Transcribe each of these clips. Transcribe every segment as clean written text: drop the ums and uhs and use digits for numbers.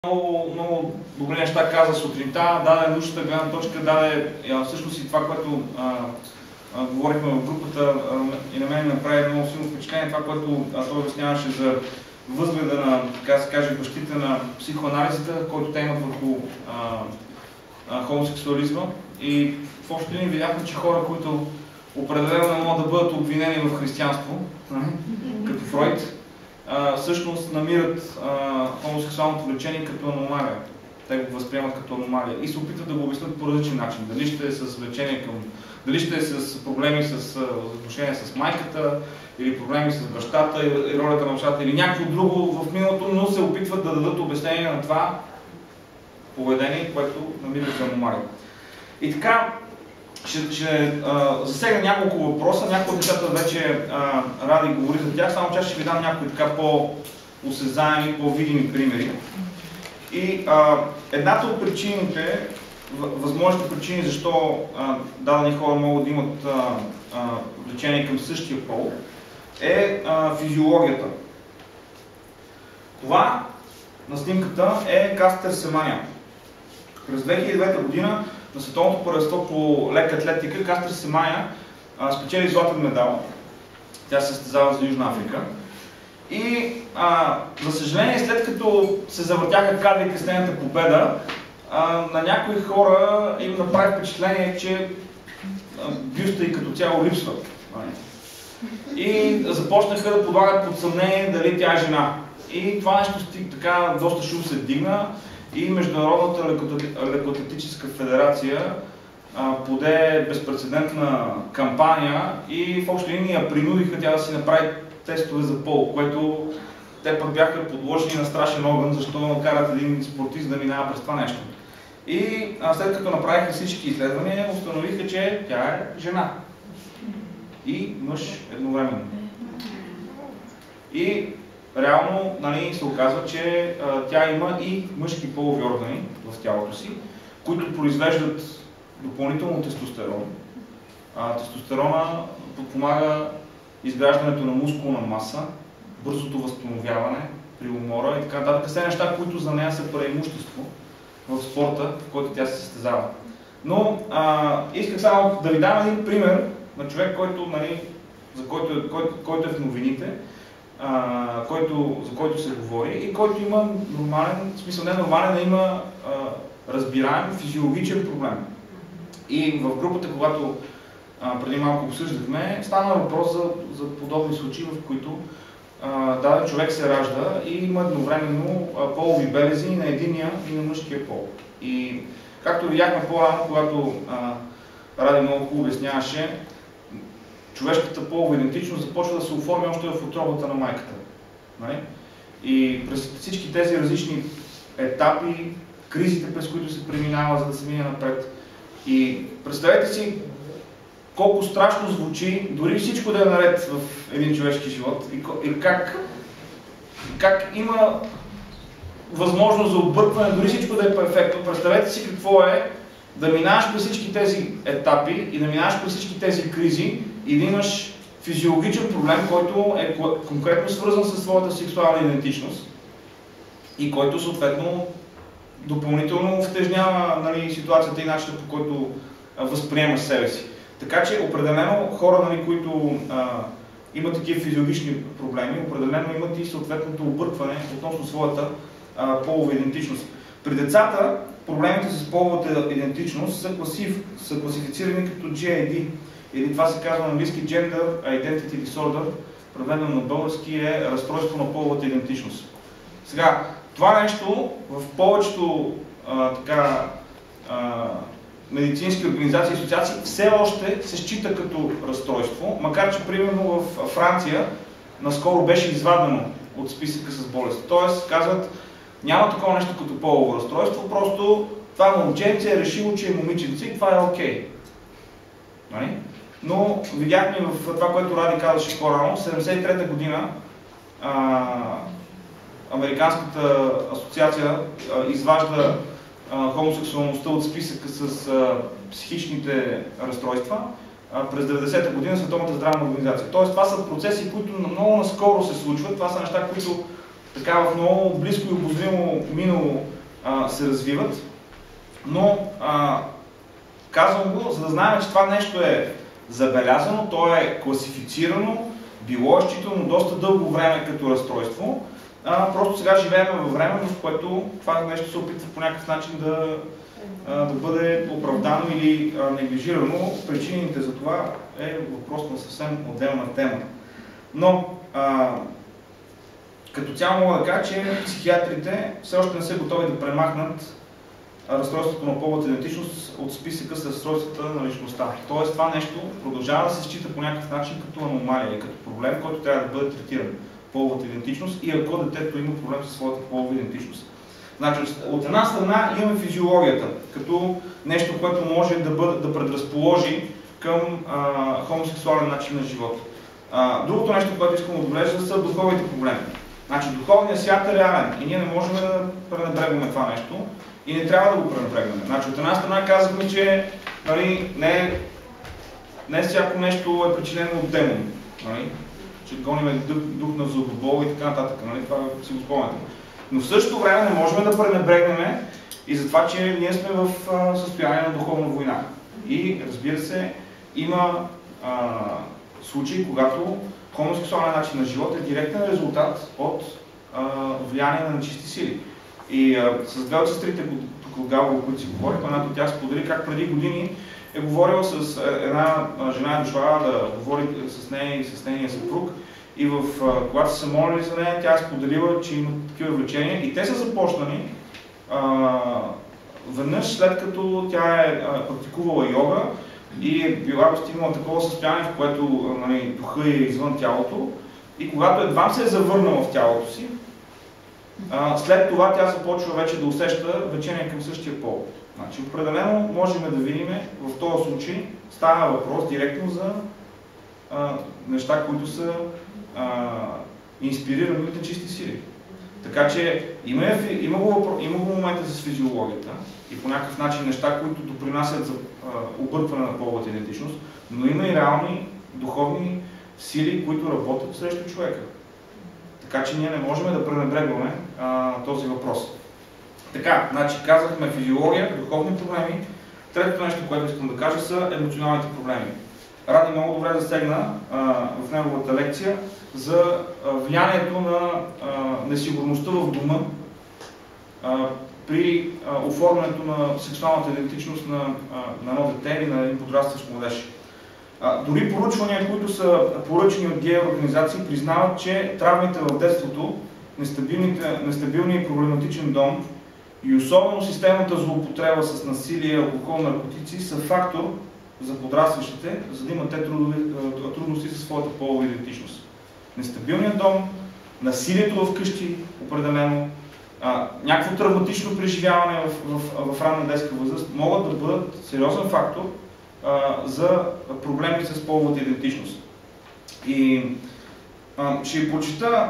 Много добри неща каза сутринта, даде научната гледна точка, даде всъщност и това, което говорихме в групата и на мен направи много силно впечатление, това, което той обясняваше за възгледа на, така се каже, бащите на психоанализата, който те имат върху хомосексуализма. И в общи линии видяхме, че хора, които определено не могат да бъдат обвинени в християнство, като Фройд, всъщност намират хомосексуалното влечение като аномалия. Те го възприемат като аномалия и се опитват да го обяснят по различен начин. Дали ще е с влечение към... Дали ще е с проблеми с отношения с майката, или проблеми с бащата, и ролята на бащата, или някакво друго в миналото, но се опитват да дадат обяснение на това поведение, което намират за аномалия. И така, ще засегна няколко въпроса, някои от нещата вече Ради говори за тях, само че ще ви дам някои така по-осезаеми, по-видими примери. И едната от причините, възможните причини защо дадени хора могат да имат влечение към същия пол, е физиологията. Това на снимката е Кастер Семаня. През 2009 година на световното първенство по лека атлетика Кастер Семаня спечели златен медал. Тя се състезава за Южна Африка. И за съжаление, след като се завъртяха кадрите с нейната победа, на някои хора им направи впечатление, че бюста и като цяло липсва. И започнаха да подлагат под съмнение дали тя е жена. И това нещо така доста шум се дигна и Международната лекоатлетическа федерация поде безпрецедентна кампания и в общи линии я принудиха тя да си направи тестове за пол, което те пък бяха подложени на страшен огън, защо карат един спортист да минава през това нещо. И след като направиха всички изследвания, установиха, че тя е жена. И мъж едновременно. И реално се оказва, че тя има и мъжки полови органи в тялото си, които произвеждат допълнително тестостерон. Тестостерона подпомага изграждането на мускулна маса, бързото възстановяване при умора и така нататък. Все неща, които за нея са преимущество в спорта, в който тя се състезава. Но исках само да ви дам един пример на човек, който, който е в новините, за който се говори и който има нормален, в смисъл не нормален, а има разбираем физиологичен проблем. И в групата, когато преди малко обсъждахме, стана въпрос за подобни случаи, в които даден човек се ражда и има едновременно полови белези и на единия и на мъжкия пол. И както видяхме по-рано, когато Ради много хубаво обясняваше, човешката полова идентичност започва да се оформи още в утробата на майката. И през всички тези различни етапи, кризите, през които се преминава, за да се мине напред. И представете си колко страшно звучи, дори всичко да е наред в един човешки живот и как има възможност за объркване, дори всичко да е перфектно. Представете си какво е да минаваш през всички тези етапи и да минаваш през всички тези кризи и да имаш физиологичен проблем, който е конкретно свързан с твоята сексуална идентичност и който съответно допълнително втежнява ситуацията и начина, по който възприемаш себе си. Така че определено хора, които имат такива физиологични проблеми, определено имат и съответното объркване относно своята полова идентичност. При децата проблемите с половата идентичност са класифицирани като GID, или това се казва на английски Gender Identity Disorder, преведено на български е разстройство на половата идентичност. Сега, това нещо в повечето медицински организации и асоциации все още се счита като разстройство, макар че примерно в Франция наскоро беше извадено от списъка с болести. Тоест казват, няма такова нещо като полово разстройство, просто това момченце е решило, че е момиченце и това е окей. Но видяхме в това, което Ради казаше по-рано, 1973 година Американската асоциация изважда хомосексуалността от списъка с психичните разстройства през 90-та година Световната здравна организация. Тоест това са процеси, които много наскоро се случват, това са неща, които така в много близко и обозримо минало се развиват, но казвам го, за да знаем, че това нещо е забелязано, то е класифицирано, било е считано доста дълго време като разстройство. Просто сега живеем във време, в което това нещо се опитва по някакъв начин да бъде оправдано или неглижирано. Причините за това е въпрос на съвсем отделна тема. Но като цяло мога да кажа, че психиатрите все още не са готови да премахнат разстройството на половата идентичност от списъка с разстройствата на личността. Тоест това нещо продължава да се счита по някакъв начин като аномалия или като проблем, който трябва да бъде третиран. Половата идентичност и ако детето има проблем със своята полова идентичност. Значи, от една страна имаме физиологията, като нещо, което може да предразположи към хомосексуален начин на живота. Другото нещо, което искам да отбележа, са духовните проблеми. Значи, духовният свят е реален и ние не можем да пренебрегваме това нещо и не трябва да го пренебрегваме. Значи, от една страна казахме, че нали, не всяко нещо е причинено от демони. Нали? Че гоним дух на злобол и така нататък. Нали? Това си го спомняте. Но в същото време не можем да пренебрегнем и за това, че ние сме в състояние на духовна война. И разбира се, има случаи, когато хомосексуален начин на живот е директен резултат от влияние на нечисти сили. И с две от сестрите, тук Гало, които си говорихме, едната от тях сподели как преди години е говорила с една жена, е дошла да говори с нея и с нейния съпруг. И когато са се молили за нея, тя е споделила, че имат такива влечения и те са започнали веднъж след като тя е практикувала йога и е била достигнала такова състояние, в което нали, духа е извън тялото и когато едва се е завърнала в тялото си, след това тя започва вече да усеща влечение към същия пол. Значи, определено можем да видим в този случай става въпрос директно за неща, които са инспирирани от нечисти сили. Така че има го момента с физиологията и по някакъв начин неща, които допринасят за объркване на половата идентичност, но има и реални духовни сили, които работят срещу човека. Така че ние не можем да пренебрегваме този въпрос. Така, значи казахме физиология, духовни проблеми. Третото нещо, което искам да кажа, са емоционалните проблеми. Ради много добре засегна в неговата лекция за влиянието на несигурността в дома при оформянето на сексуалната идентичност на едно дете или на един подрастващ младеж. Дори проучвания, които са поръчани от гей организации, признават, че травмите в детството, нестабилният и проблематичен дом и особено системната злоупотреба с насилие, алкохол, наркотици са фактор за подрастващите, за да имат те трудности със своята полова идентичност. Нестабилният дом, насилието вкъщи, определено, някакво травматично преживяване в ранна детска възраст могат да бъдат сериозен фактор за проблеми с половата идентичност. И ще ви прочита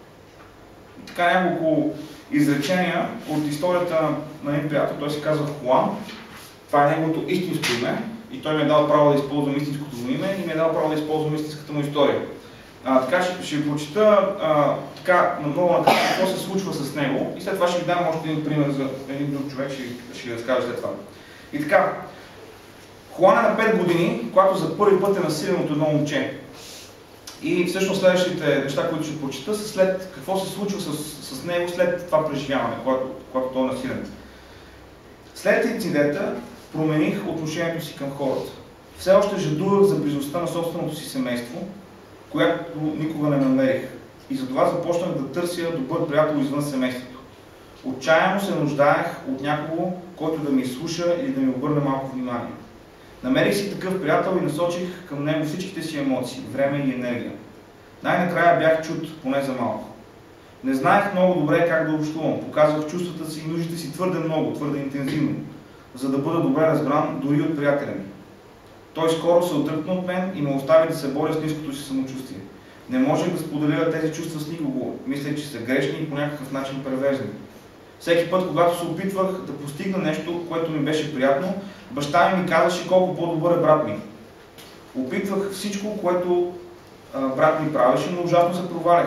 така няколко изречения от историята на един приятел. Той се казва Хуан. Това е неговото истинско име и той ми е дал право да използвам истинското му име и ми е дал право да използвам истинската му история. Така ще ви прочита така много накратко какво се случва с него и след това ще ви дам още един пример за един друг човек, ще ви разкажа след това. И така, Хуан е на 5 години, когато за първи път е насилен от едно момче. И всъщност следващите неща, които ще прочита, са след какво се случва с него след това преживяване, когато той е насилен. След инцидента промених отношението си към хората. Все още жадувах за близостта на собственото си семейство, която никога не намерих. И затова започнах да търся добър приятел извън семейството. Отчаяно се нуждаех от някого, който да ме изслуша или да ми обърне малко внимание. Намерих си такъв приятел и насочих към него всичките си емоции, време и енергия. Най-накрая бях чут, поне за малко. Не знаех много добре как да общувам, показвах чувствата си и нуждите си твърде много, твърде интензивно, за да бъда добре разбран дори от приятеля ми. Той скоро се отръпна от мен и ме остави да се боря с ниското си самочувствие. Не можех да споделя тези чувства с никого, мисля, че са грешни и по някакъв начин превеждани. Всеки път, когато се опитвах да постигна нещо, което ми беше приятно, баща ми казваше колко по-добър е брат ми. Опитвах всичко, което брат ми правеше, но ужасно се провалях.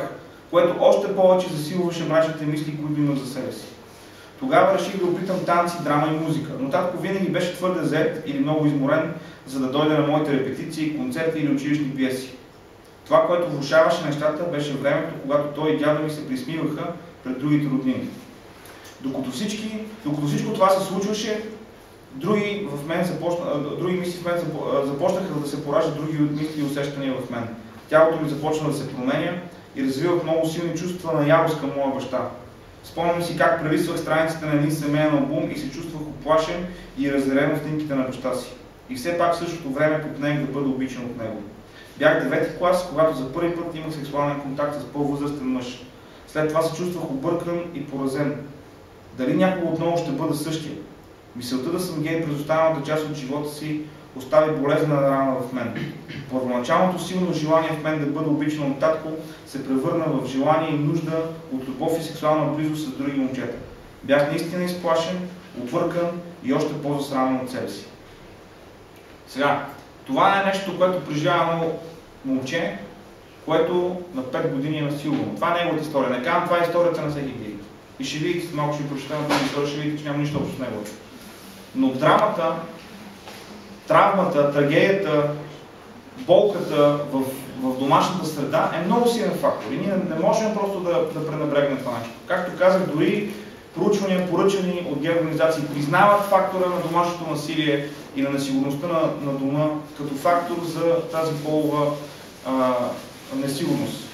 което още повече засилваше мрачните мисли, които имах за себе си. Тогава реших да опитам танци, драма и музика, но татко винаги беше твърде зает или много изморен, за да дойде на моите репетиции, концерти или училищни пиеси. Това, което влошаваше нещата, беше времето, когато той и дядо ми се присмиваха пред другите роднини. Докато всичко това се случваше, други мисли в мен започнаха да се пораждат, други мисли и усещания в мен. Тялото ми започна да се променя и развивах много силни чувства на ярост към моя баща. Спомням си как прелиствах страниците на един семейен албум и се чувствах оплашен и разярен в снимките на баща си. И все пак в същото време попнех да бъда обичан от него. Бях 9-ти клас, когато за първи път имах сексуален контакт с по-възрастен мъж. След това се чувствах объркан и поразен. Дали някога отново ще бъда същия? Мисълта да съм гей през останалата част от живота си остави болезнена рана в мен. Първоначалното силно желание в мен да бъда обичан от татко се превърна в желание и нужда от любов и сексуална близост с други момчета. Бях наистина изплашен, объркан и още по-засрамен от себе си. Сега, това е нещо, което преживява едно момче, което на 5 години е насилвано. Това е неговата история. Не казвам, това е историята на всеки гей. И ще видите, малко ще ви прочетем тази история, ще видите, че няма нищо общо с неговата. Но драмата, травмата, трагедията, болката в домашната среда е много силен фактор. И ние не можем просто да пренебрегнем това нещо. Както казах, дори проучвания, поръчани от гей организации, признават фактора на домашното насилие и на несигурността на дома като фактор за тази полова несигурност.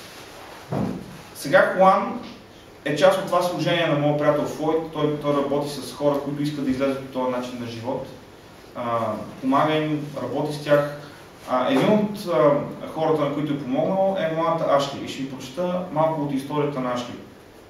Сега Хуан е част от това служение на моят приятел Флойд. Той работи с хора, които искат да излезат от този начин на живот. Помага им, работи с тях. Един от хората, на които е помогнал, е младата Ашли. И ще ви прочета малко от историята на Ашли.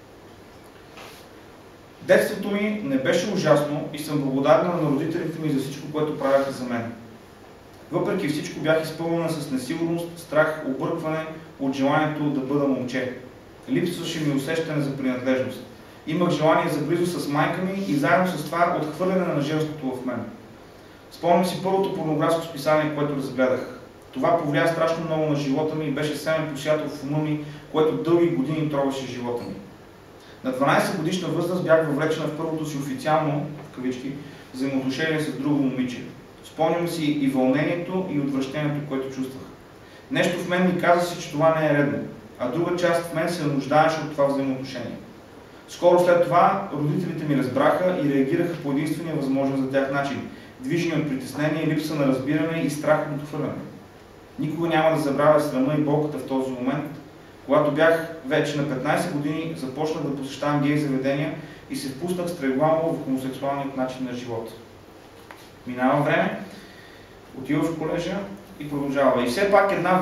Детството ми не беше ужасно и съм благодарна на родителите ми за всичко, което правяха за мен. Въпреки всичко бях изпълнена с несигурност, страх, объркване от желанието да бъда момче. Липсваше ми усещане за принадлежност. Имах желание за близост с майка ми и заедно с това отхвърляне на женството в мен. Спомням си първото порнографско списание, което разгледах. Това повлия страшно много на живота ми и беше семен посятел в ума ми, което дълги години троваше живота ми. На 12 годишна възраст бях въвлечена в първото си официално, в кавички, взаимоотношение с друго момиче. Спомням си и вълнението, и отвращението, което чувствах. Нещо в мен ми каза си, че това не е редно, а друга част в мен се нуждаеше от това взаимоотношение. Скоро след това родителите ми разбраха и реагираха по единствения възможен за тях начин, движени от притеснение, липса на разбиране и страх от отхвърляне. Никога няма да забравя срама и болката в този момент, когато бях вече на 15 години, започнах да посещавам гей заведения и се впуснах стремглаво в хомосексуалният начин на живота. Минава време, отива в колежа и продължава. И все пак една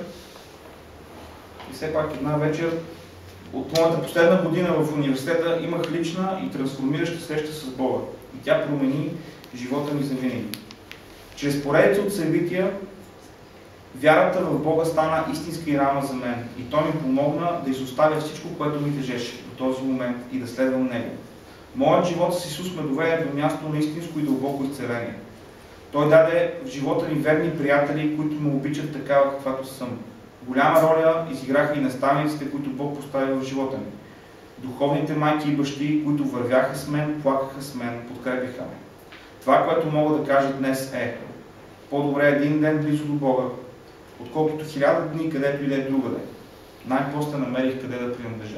вечер от моята последна година в университета имах лична и трансформираща среща с Бога. И тя промени живота ми завинаги. Чрез поредица от събития, вярата в Бога стана истинска и рама за мен. И Той ми помогна да изоставя всичко, което ми тежеше до този момент и да следвам Него. Моят живот с Исус ме доведе до място на истинско и дълбоко изцеление. Той даде в живота ми верни приятели, които ме обичат такава, каквато съм. Голяма роля изиграха и наставниците, които Бог постави в живота ми. Духовните майки и бащи, които вървяха с мен, плакаха с мен, подкрепиха ме. Това, което мога да кажа днес е: по-добре един ден близо до Бога, отколкото 1000 дни където и да е другаде. Най-после намерих къде да принадлежа.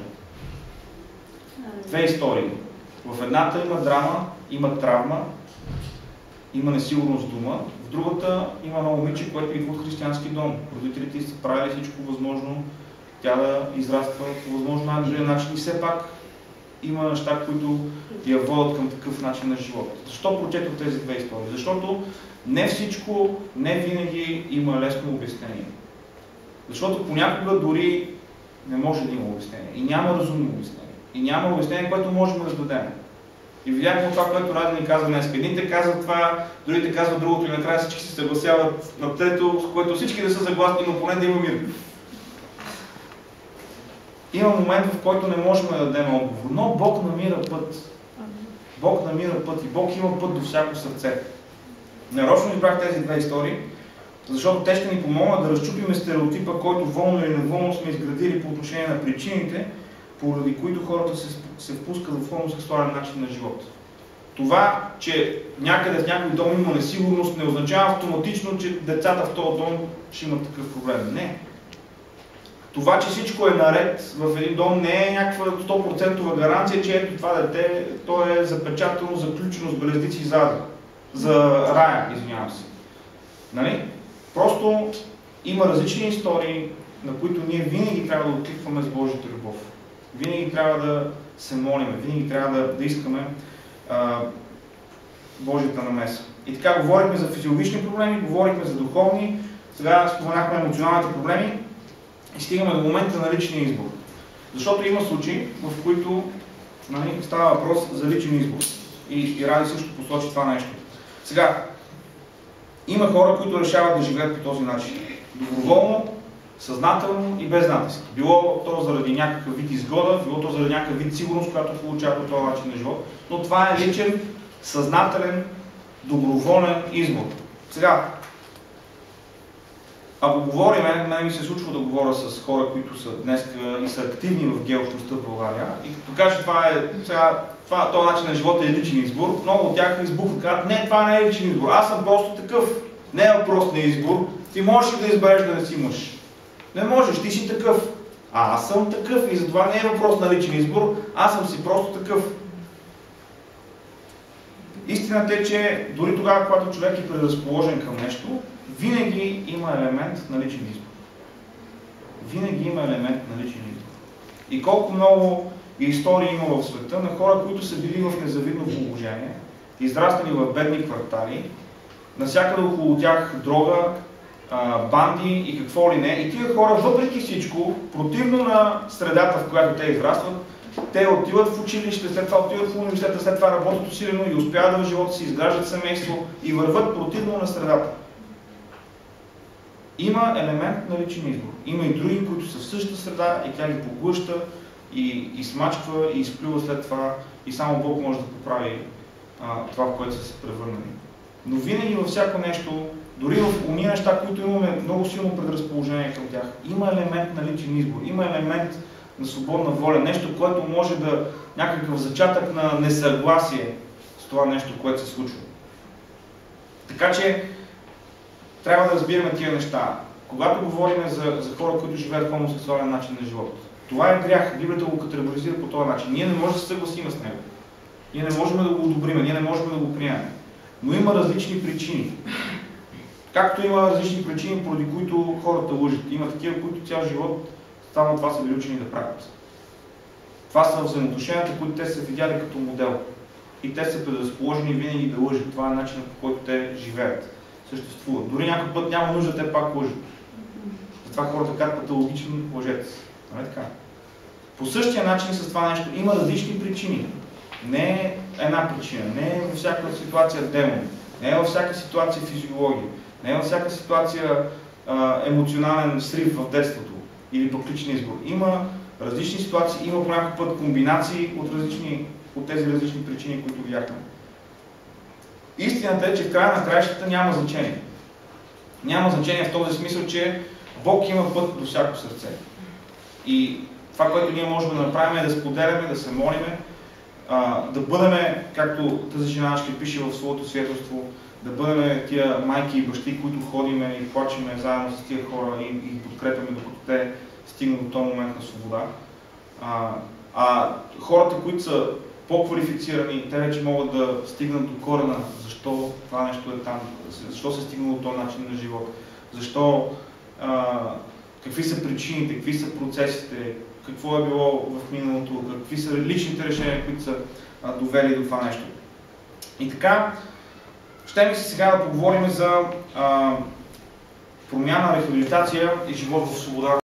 Две истории. В едната има драма, има травма, има несигурност в дома. В другата има едно момиче, което идва от християнски дом. Родителите са правили всичко възможно тя да израства по възможно най-добрия начин и все пак има неща, които я водят към такъв начин на живот. Защо прочетох тези две истории? Защото не всичко, не винаги има лесно обяснение. Защото понякога дори не може да има обяснение. И няма разумно обяснение. И няма обяснение, което можем да дадем. И видяхме това, което Ради ни каза днес. Едните казват това, другите казват другото и накрая всички се съгласяват на трето, с което всички не са съгласни, но поне да има мир. Има момент, в който не можем да дадем отговор, но Бог намира път. Бог намира път и Бог има път до всяко сърце. Нарочно избрах тези две истории, защото те ще ни помогнат да разчупим стереотипа, който волно или неволно сме изградили по отношение на причините, поради които хората се впускат в хомосексуален начин на живот. Това, че някъде в някой дом има несигурност, не означава автоматично, че децата в този дом ще имат такъв проблем. Не. Това, че всичко е наред в един дом, не е някаква 100% гаранция, че ето това дете, то е запечатано, заключено с белездици за рая, извинявам се. Нали? Просто има различни истории, на които ние винаги трябва да откликваме с Божията любов. Винаги трябва да се молим, винаги трябва да искаме Божията намеса. И така, говорихме за физиологични проблеми, говорихме за духовни, сега споменахме емоционалните проблеми и стигаме до момента на личния избор. Защото има случаи, в които става въпрос за личен избор. И Ради също посочи това нещо. Сега, има хора, които решават да живеят по този начин. Доброволно, съзнателно и без натиск. Било то заради някакъв вид изгода, било то заради някакъв вид сигурност, която получават от този начин на живот. Но това е личен, съзнателен, доброволен избор. Сега, ако говорим, мен ми се случва да говоря с хора, които са днес и са активни в геообщността в България, и като кажа, този начин на живота е личен избор, много от тях избухват, казват, не, това не е личен избор, аз съм просто такъв. Не е въпрос на избор, ти можеш да избереш да не си мъж. Не можеш, ти си такъв. А аз съм такъв и затова не е въпрос на личен избор, аз съм си просто такъв. Истината е, че дори тогава, когато човек е предразположен към нещо, винаги има елемент на личен избор. Винаги има елемент на личен избор. И колко много истории има в света на хора, които са били в незавидно положение, израснали в бедни квартали, навсякъде около тях дрога, банди и какво ли не. И тия хора, въпреки всичко, противно на средата, в която те израстват, те отиват в училище, след това отиват в университета, след това работят усилено и успяват да в живота си, изграждат семейство и върват противно на средата. Има елемент на личен избор. Има и други, които са в същата среда и тя ги поглъща и смачква и изплюва след това и само Бог може да поправи това, в което са се превърнали. Но винаги във всяко нещо, дори в уния неща, които имаме много силно предразположение към тях, има елемент на личен избор, има елемент на свободна воля, нещо, което може да някакъв зачатък на несъгласие с това нещо, което се случва. Така че трябва да разбираме тия неща. Когато говорим за хора, които живеят хомосексуален начин на живот, това е грях. Библията го категоризира по този начин. Ние не можем да се съгласим с него. Ние не можем да го одобрим, ние не можем да го приемем. Но има различни причини. Както има различни причини, поради които хората лъжат. Има такива, които цял живот само това са били учени да правят. Това са взаимоотношенията, които те са видяли като модел. И те са предразположени винаги да лъжат. Това е начинът, по който те живеят, съществуват. Дори някой път няма нужда, те пак лъжат. Затова хората казват патологичен лъжец. Нали така? По същия начин с това нещо има различни причини. Не е една причина, не е във всяка ситуация демон, не е във всяка ситуация физиология, не е във всяка ситуация емоционален срив в детството или пък личен избор. Има различни ситуации, има по някакъв път комбинации от тези различни причини, които видяхме. Истината е, че в края на краищата няма значение. Няма значение в този смисъл, че Бог има път до всяко сърце. И това, което ние можем да направим е да споделяме, да се молиме, да бъдем, както тази жена ще пише в своето свидетелство, да бъдем тия майки и бащи, които ходиме и плачеме заедно с тия хора и ги подкрепяме, докато те стигнат до този момент на свобода. Хората, които са по-квалифицирани, те вече могат да стигнат до корена, защо това нещо е там, защо се стигнало до този начин на живот, защо, какви са причините, какви са процесите, какво е било в миналото, какви са личните решения, които са довели до това нещо. И така, ще ми се сега да поговорим за промяна, рехабилитация и живот в свобода.